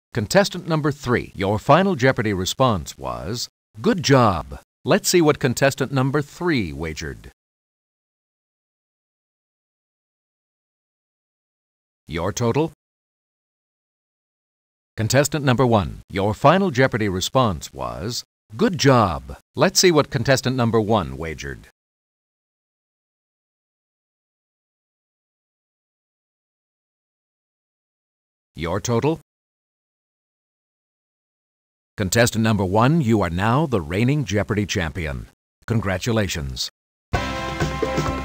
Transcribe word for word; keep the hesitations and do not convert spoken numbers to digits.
Contestant number three, your final Jeopardy response was, "Good job." Let's see what contestant number three wagered. Your total? Contestant number one, your final Jeopardy response was, "Good job." Let's see what contestant number one wagered. Your total? Contestant number one, you are now the reigning Jeopardy champion. Congratulations.